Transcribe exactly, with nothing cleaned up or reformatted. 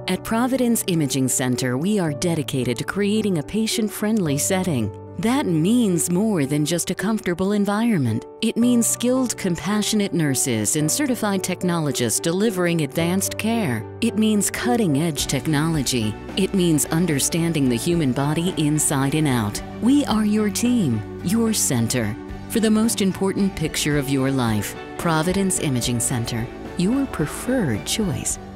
At Providence Imaging Center, we are dedicated to creating a patient-friendly setting. That means more than just a comfortable environment. It means skilled, compassionate nurses and certified technologists delivering advanced care. It means cutting-edge technology. It means understanding the human body inside and out. We are your team, your center. For the most important picture of your life, Providence Imaging Center, your preferred choice.